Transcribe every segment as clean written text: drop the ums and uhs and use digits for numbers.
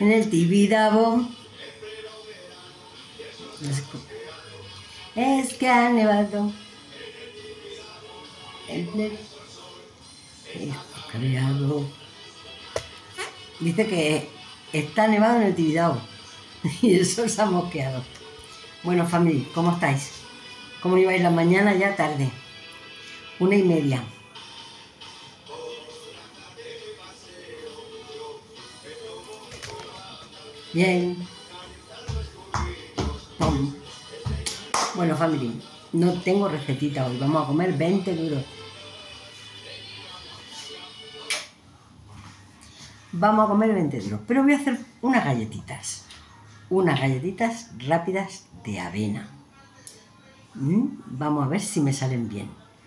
en el Tibidabo. Es que ha nevado. El creado. Dice que está nevado en el Tibidabo. Y el sol se ha mosqueado. Bueno, familia, ¿cómo estáis? ¿Cómo ibais la mañana? Ya tarde. 1:30. Bien. Pum. Bueno, familia, no tengo recetita hoy. Vamos a comer 20 duros. Vamos a comer 20 duros. Pero voy a hacer unas galletitas. Unas galletitas rápidas de avena. Vamos a ver si me salen bien.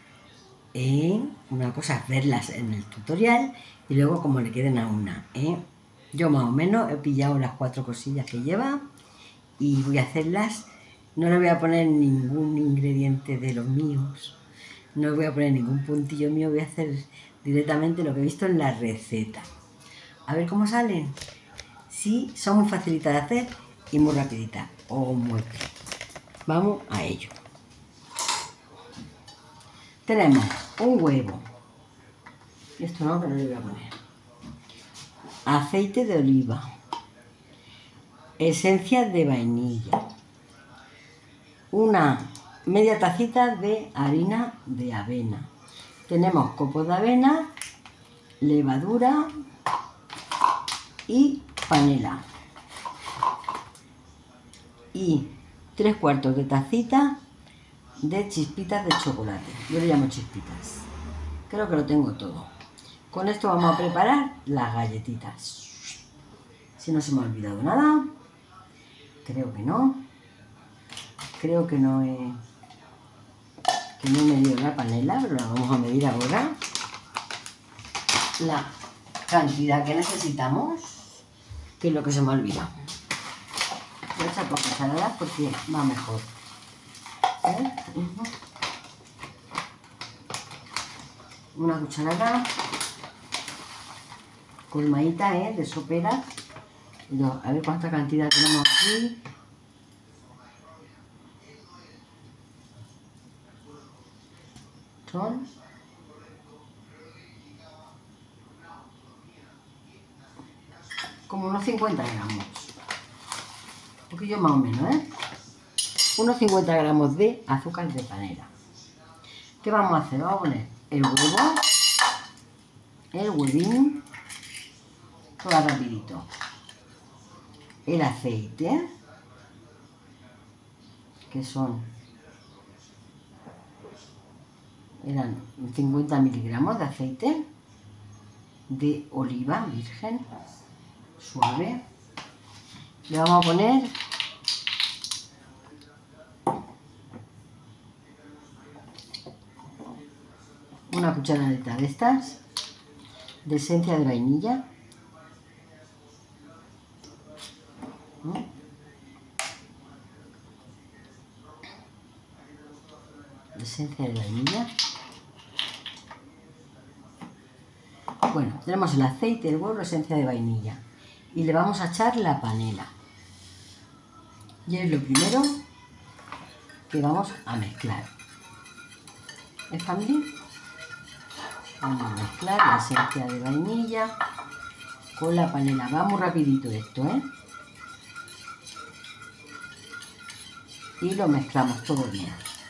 Una cosa es verlas en el tutorial y luego como le queden a una. Yo más o menos he pillado las 4 cosillas que lleva y voy a hacerlas. No le voy a poner ningún ingrediente de los míos. No le voy a poner ningún puntillo mío. Voy a hacer directamente lo que he visto en la receta. A ver cómo salen. Sí, son muy facilitas de hacer y muy rapiditas. Vamos a ello. Tenemos un huevo. Esto no, pero le voy a poner. Aceite de oliva. Esencia de vainilla. Una media tacita de harina de avena. Tenemos copos de avena, levadura y panela. Y 3/4 de tacita de chispitas de chocolate. Yo le llamo chispitas. Creo que lo tengo todo. Con esto vamos a preparar las galletitas. Si no se me ha olvidado nada. Creo que no. Creo que no he medido la panela, pero la vamos a medir ahora. La cantidad que necesitamos, que es lo que se me ha olvidado. Voy a echar por cucharadas porque va mejor. Una cucharada colmadita de sopera. A ver cuánta cantidad tenemos aquí. Son como unos 50 gramos. Un poquillo más o menos, unos 50 gramos de azúcar de panela. ¿Qué vamos a hacer? Vamos a poner el huevo, el huevín, todo rapidito. El aceite, que eran 50 miligramos de aceite de oliva virgen, suave. Le vamos a poner una cucharadita de estas de esencia de vainilla. Esencia de vainilla. Bueno, tenemos el aceite, el huevo, la esencia de vainilla. Y le vamos a echar la panela. Y es lo primero que vamos a mezclar. ¿Es familia? Vamos a mezclar la esencia de vainilla con la panela. Va muy rapidito esto, Y lo mezclamos todo bien.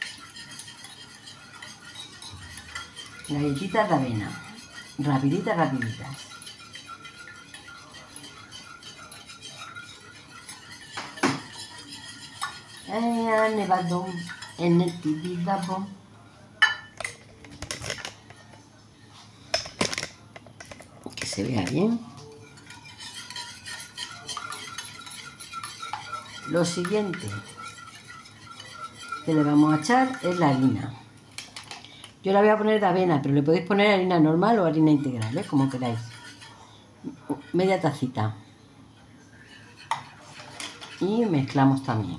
Galletitas de avena. Rapiditas, rapiditas. Ha nevado en el Tibidabo. Que se vea bien. Lo siguiente que le vamos a echar es la harina. Yo la voy a poner de avena, pero le podéis poner harina normal o harina integral, como queráis. Media tacita. Y mezclamos también.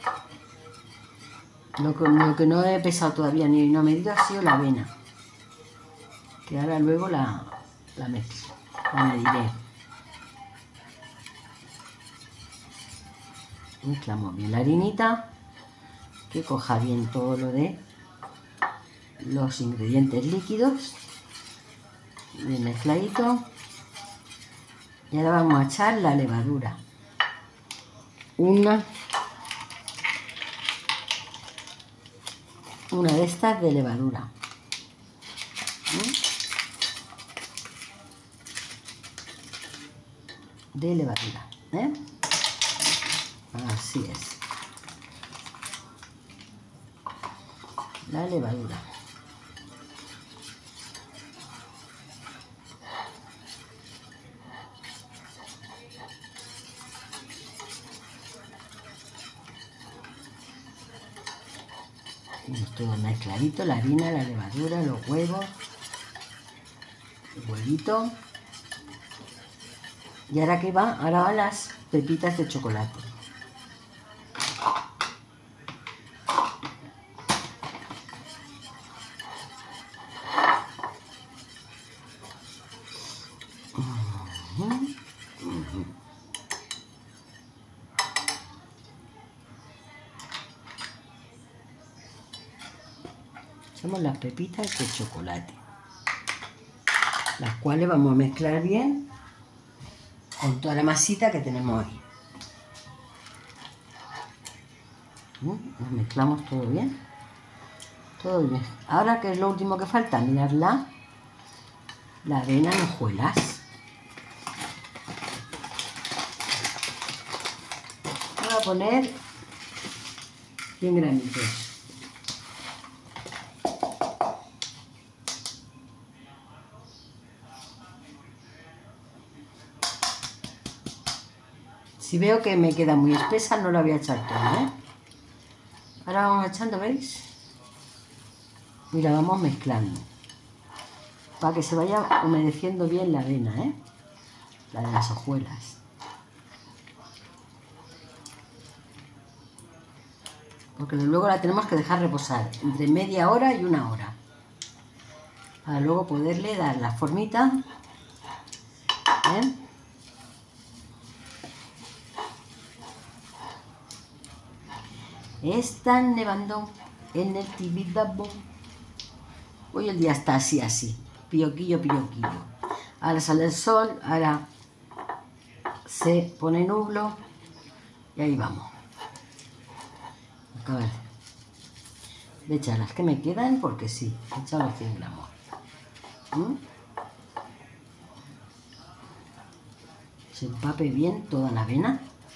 Lo que no he pesado todavía ni no he medido ha sido la avena. que ahora luego la mezclo, la mediré. Mezclamos bien la harinita, que coja bien todo lo de los ingredientes líquidos, bien mezcladito. Y ahora vamos a echar la levadura. Una de estas de levadura. De levadura, ¿eh? Así es. La levadura. Todo mezcladito, la harina, la levadura, los huevos, el huevito. Y ahora que va, ahora van las pepitas de chocolate. Echamos las pepitas de chocolate, las cuales vamos a mezclar bien con toda la masita que tenemos ahí. Lo mezclamos todo bien. Todo bien. Ahora, ¿qué es lo último que falta? Mirar la avena en hojuelas. Voy a poner 100 gramitos. Si veo que me queda muy espesa, no la voy a echar toda, ¿eh? Ahora vamos echando, ¿veis? Y la vamos mezclando para que se vaya humedeciendo bien la avena, ¿eh? La de las hojuelas. Porque luego la tenemos que dejar reposar entre media hora y 1 hora. Para luego poderle dar la formita, ¿eh? Están nevando en el Tibidabo. Hoy el día está así, pioquillo, pioquillo. Ahora sale el sol, ahora se pone nublo y ahí vamos. Acabar de echar las que me quedan porque sí, he echado los 100 gramos. Se empape bien toda la avena.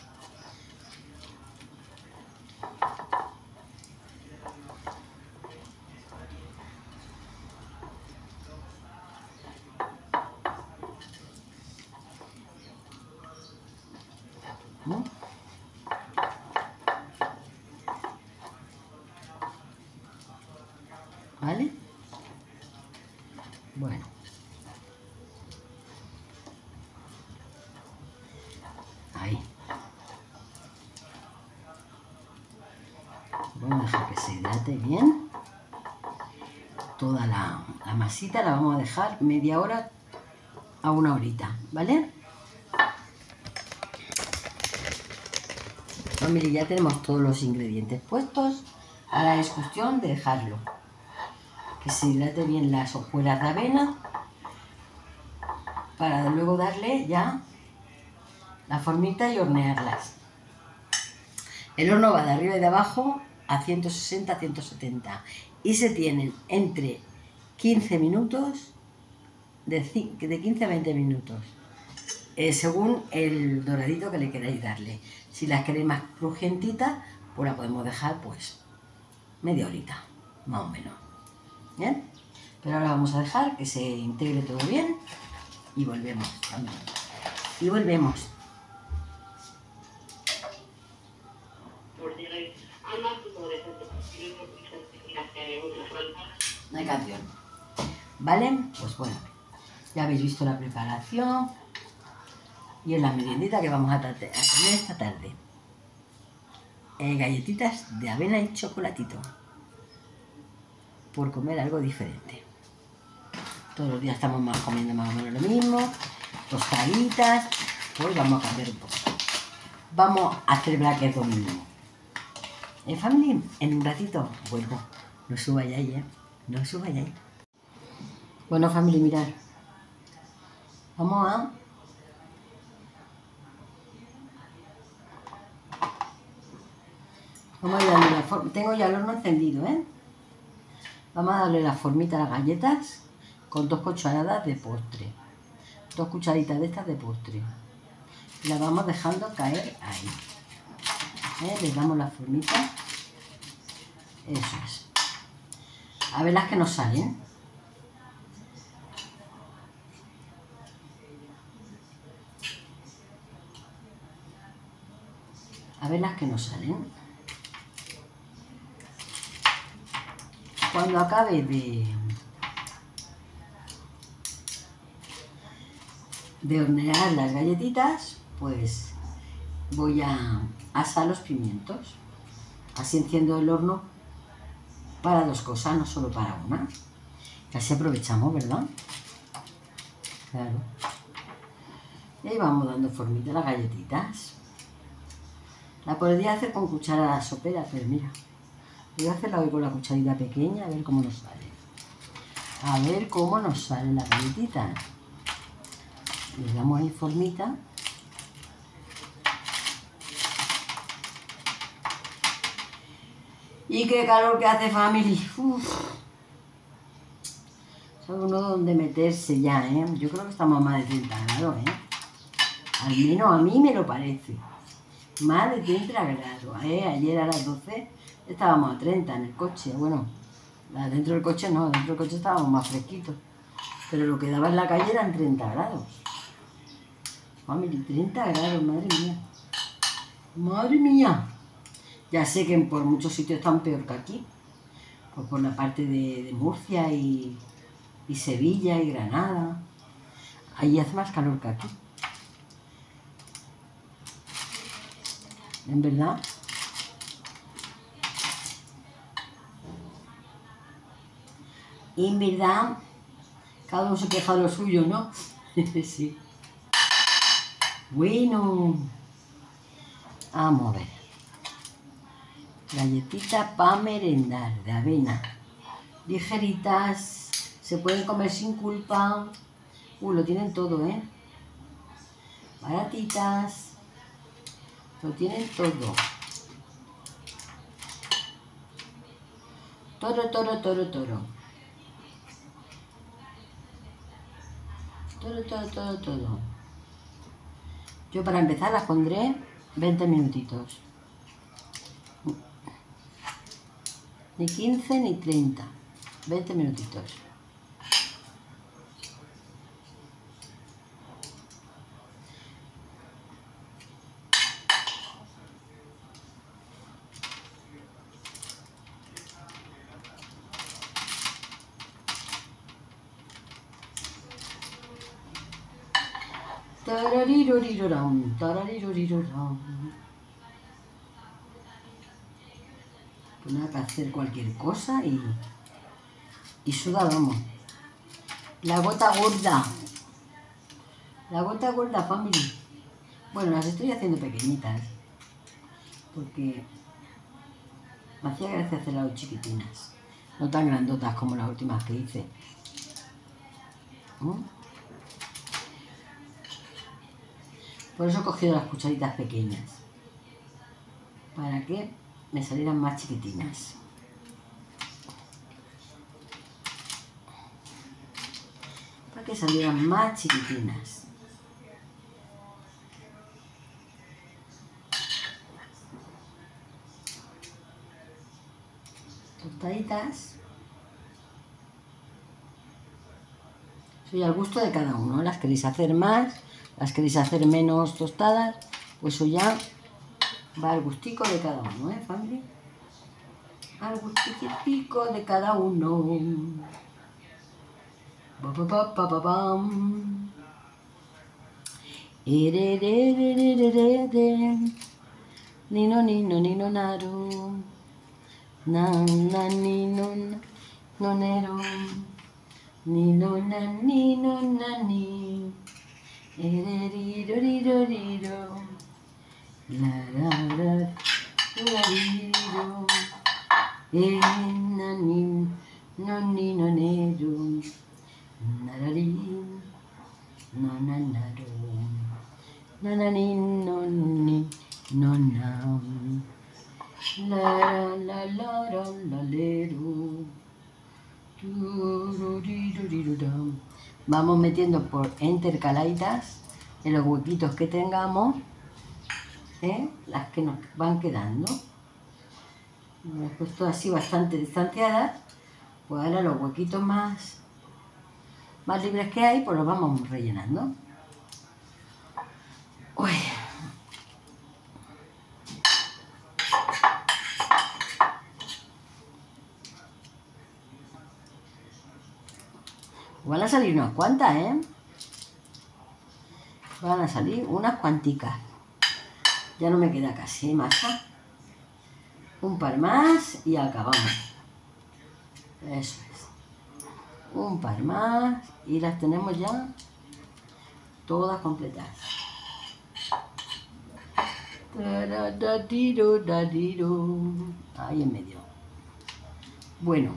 ¿Vale? Bueno. Ahí. Vamos a dejar que se hidrate bien. Toda la masita la vamos a dejar media hora a 1 horita, ¿vale? Familia, ya tenemos todos los ingredientes puestos. Ahora es cuestión de dejarlo que se hidrate bien las hojuelas de avena para luego darle ya la formita y hornearlas. El horno va de arriba y de abajo a 160 a 170 y se tienen entre 15 minutos, de 15 a 20 minutos, según el doradito que le queráis darle. Si las queréis más crujientitas, pues la podemos dejar pues media horita, más o menos. ¿Bien? Pero ahora vamos a dejar que se integre todo bien y volvemos también. Y volvemos. No hay canción. ¿Vale? Pues bueno, ya habéis visto la preparación y en la meriendita que vamos a tener esta tarde. Galletitas de avena y chocolatito. Por comer algo diferente. Todos los días estamos comiendo más o menos lo mismo, tostaditas. Pues vamos a cambiar un poco. Vamos a celebrar que es domingo. Family, en un ratito vuelvo. No os vayáis, no os vayáis. Bueno, family, mirad. Vamos a... Vamos a darle la forma. Tengo ya el horno encendido, Vamos a darle la formita a las galletas con 2 cucharadas de postre. 2 cucharitas de estas de postre. Y las vamos dejando caer ahí. Les damos la formita. Eso es. A ver las que nos salen. A ver las que nos salen. Cuando acabe de hornear las galletitas, pues voy a asar los pimientos. Así enciendo el horno para 2 cosas, no solo para una. Así aprovechamos, ¿verdad? Claro. Y ahí vamos dando formita a las galletitas. La podría hacer con cuchara sopera, pero mira, voy a hacerla hoy con la cucharita pequeña, a ver cómo nos sale. A ver cómo nos salen las galletitas. Le damos ahí formita. Y qué calor que hace, family. Sabe uno dónde meterse ya, Yo creo que estamos a más de 30 grados, Al menos a mí me lo parece. Más de 30 grados, Ayer a las 12 estábamos a 30 en el coche. Bueno, dentro del coche no, dentro del coche estábamos más fresquitos. Pero lo que daba en la calle eran 30 grados. Family, 30 grados, madre mía. Madre mía. Ya sé que por muchos sitios están peor que aquí. Pues por la parte de Murcia y Sevilla y Granada. Ahí hace más calor que aquí. ¿En verdad? Y en verdad, cada uno se queja de lo suyo, ¿no? Sí. Bueno. Vamos a ver. Galletitas para merendar, de avena. Ligeritas. Se pueden comer sin culpa. Lo tienen todo, Baratitas. Lo tienen todo. Toro. Todo. Yo para empezar las pondré 20 minutitos. Ni 15 ni 30. 20 minutitos. Taraririroram. Pues nada, que hacer cualquier cosa y sudar, vamos. La gota gorda. La gota gorda, family. Bueno, las estoy haciendo pequeñitas. Porque me hacía gracia hacerlas chiquitinas. No tan grandotas como las últimas que hice. Por eso he cogido las cucharitas pequeñas. Para que me salieran más chiquitinas. Para que salieran más chiquitinas. Tostaditas. Soy al gusto de cada uno. Las queréis hacer más, las queréis hacer menos tostadas, pues eso ya va al gustico de cada uno, family? Al gustico de cada uno. Nino naru. Na nino nonero. Ni no na ni no na ni. Ereriroriroriro. La la la la riro. Na ni no ni no nero. Narari. No na naro. Na na ni no ni no na. La la la la la lero. Vamos metiendo por intercaladitas en los huequitos que tengamos, las que nos van quedando. Hemos puesto así bastante distanciadas, pues ahora los huequitos más libres que hay, pues los vamos rellenando. Uy. Van a salir unas cuantas, Van a salir unas cuanticas. Ya no me queda casi masa. Un par más y acabamos. Eso es. Un par más y las tenemos ya todas completadas. Ahí en medio. Bueno.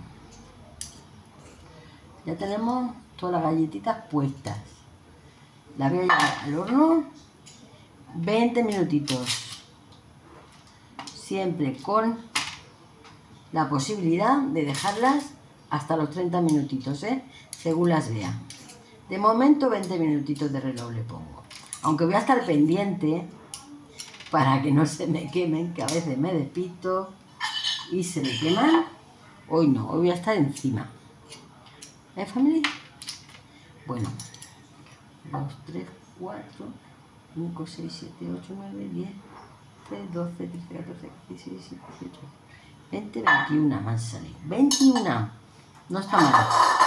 Ya tenemos todas las galletitas puestas. Las voy a llevar al horno 20 minutitos. Siempre con la posibilidad de dejarlas hasta los 30 minutitos, según las vea. De momento 20 minutitos de reloj le pongo. Aunque voy a estar pendiente para que no se me quemen, que a veces me despisto y se me queman. Hoy no, hoy voy a estar encima. Familia? Bueno, 2, 3, 4, 5, 6, 7, 8, 9, 10, 13, 12, 13, 14, 15, 16, 17, 18, 20, 21 me han salido. 21, no está mal.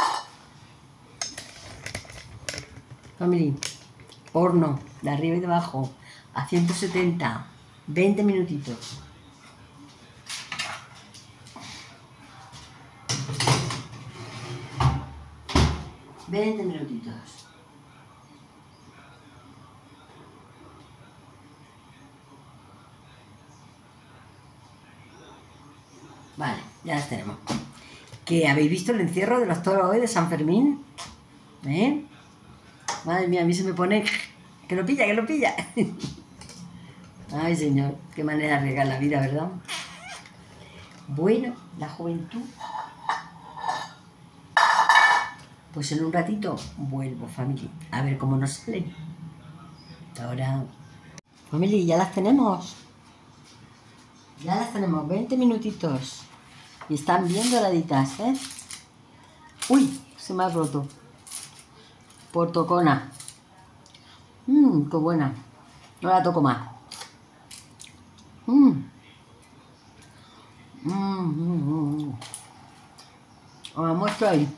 Familia, horno de arriba y de abajo a 170, 20 minutitos. $20 minutitos. Vale, ya las tenemos. ¿Que habéis visto el encierro de los toros hoy de San Fermín? Madre mía, a mí se me pone... ¡Que lo pilla, que lo pilla! Ay, señor, qué manera de arriesgar la vida, ¿verdad? Bueno, la juventud... Pues en un ratito vuelvo, familia, a ver cómo nos salen. Ahora, familia, ya las tenemos. Ya las tenemos, 20 minutitos. Y están bien doraditas, Uy, se me ha roto. Por tocona. Qué buena. No la toco más. Os la muestro ahí.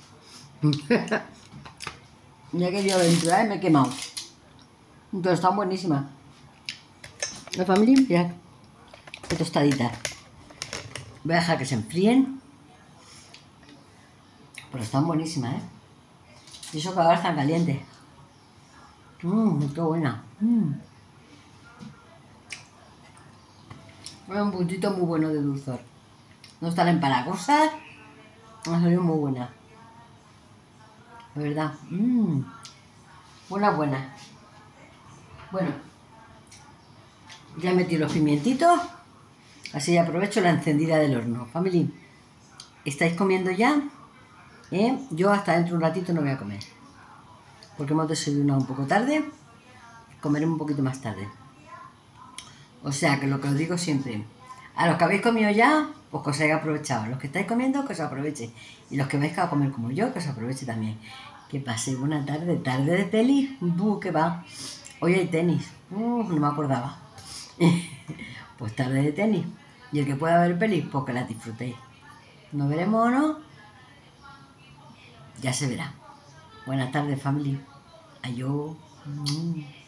Ya que yo entrar y me he quemado. Pero están buenísimas. La familia, mirad. Qué tostaditas. Voy a dejar que se enfríen. Pero están buenísimas, Y eso que ahora están calientes. Qué buena. Un puntito muy bueno de dulzor. No están empalagosas. Ha salido muy buena. De verdad. Buena. Bueno. Ya metí los pimientitos. Así aprovecho la encendida del horno. Family, ¿estáis comiendo ya? Yo hasta dentro de un ratito no voy a comer. Porque hemos desayunado un poco tarde. Comeremos un poquito más tarde. O sea que lo que os digo siempre. A los que habéis comido ya, pues que os hayáis aprovechado. Los que estáis comiendo, que os aproveche. Y los que vais a comer como yo, que os aproveche también. Que paséis buena tarde. Tarde de peli. Que va. Hoy hay tenis. No me acordaba. Pues tarde de tenis. Y el que pueda ver pelis, pues que las disfrutéis. ¿Nos veremos o no? Ya se verá. Buenas tardes, family. Adiós.